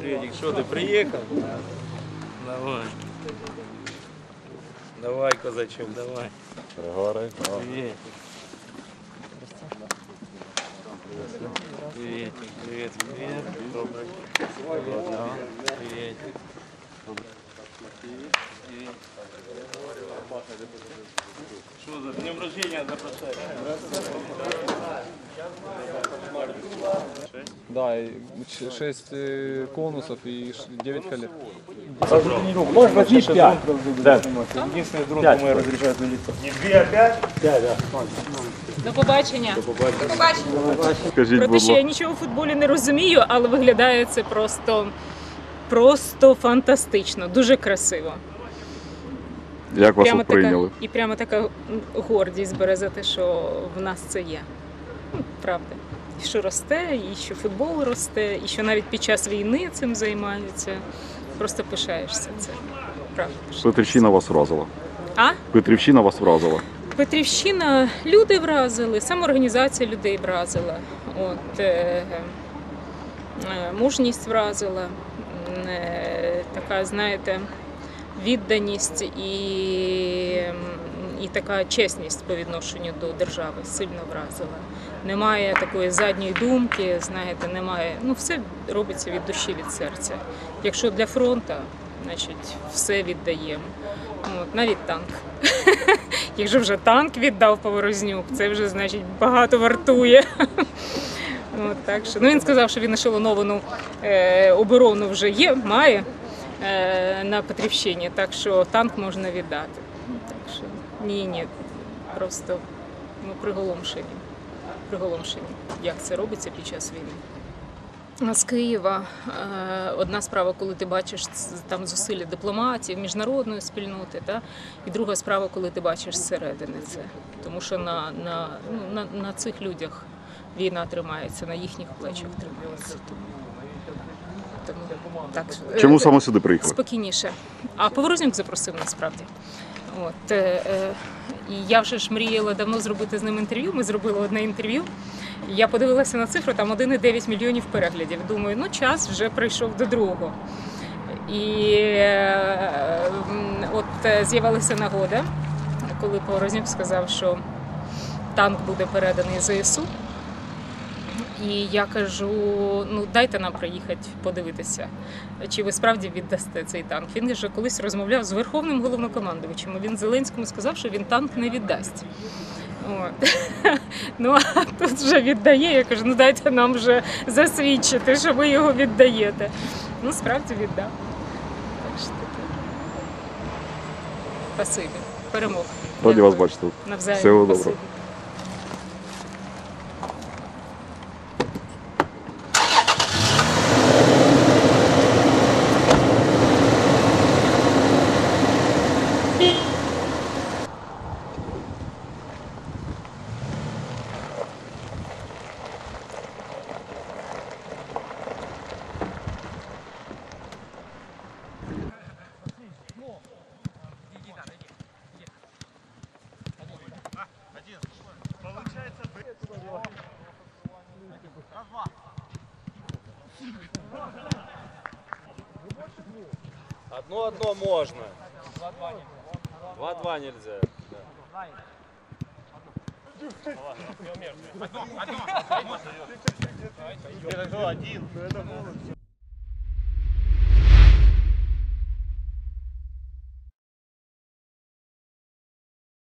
Медведик, что ты приехал? Давай. Давай, козачок, давай. Григорий. Привет. Привет, привет, привет. Добрый. Привет. Что за днем рождения запрошаешь? Да, 6 конусов и 9 колец. Можешь возьми 5. Да. Единственный дрон, кому я разрешаю залиться. Не 2, а 5? 5, да. До побачення. Скажіть, Проте, будь що я ласка, нічого у футболі не розумію, але виглядає це просто фантастично, дуже красиво. як вас Прямо тут прийняли? і прямо така гордість бере за те, що в нас це є. Ну, правда. І що росте, і що футбол росте, і що навіть під час війни цим займаються. Просто пишаєшся цим. Правда, пишаєшся. Петрівщина вас вразила. А? Петрівщина вас вразила. Петрівщина, люди вразили, самоорганізація людей вразила, мужність вразила, така, знаєте, відданість і така чесність по відношенню до держави сильно вразила. Немає такої задньої думки, знаєте, немає, все робиться від душі, від серця. Якщо для фронту, значить, все віддаємо. Навіть танк. Якщо вже танк віддав Поворознюк, це вже, значить, багато вартує. Так що, він сказав, що він ешелоновану оборону вже має на Петрівщині, так що танк можна віддати. Так що, ні, просто приголомшені, як це робиться під час війни. З Києва одна справа, коли ти бачиш там зусилля дипломатів, міжнародної спільноти, і друга справа, коли ти бачиш зсередини це. Тому що на цих людях війна тримається, на їхніх плечах тримається. Тому, так, Чому саме сюди приїхали? спокійніше. А Поворознюк запросив насправді. І я вже ж мріяла давно зробити з ним інтерв'ю, ми зробили одне інтерв'ю. Я подивилася на цифру, там 1,9 мільйонів переглядів. Думаю, час вже прийшов до другого. І з'явилася нагода, коли Поворознюк сказав, що танк буде переданий ЗСУ. І я кажу, дайте нам приїхати подивитися, чи ви справді віддасте цей танк. Він вже колись розмовляв з Верховним головнокомандувачем, він Зеленському сказав, що він танк не віддасть. А тут вже віддає, я кажу, дайте нам вже засвідчити, що ви його віддаєте. Справді віддав. Так що таке. Спасибі. Перемог. Раді вас бачити. Навзаєм. Всього доброго. Спасибі. Одно можно. 2-2 нельзя. Одно.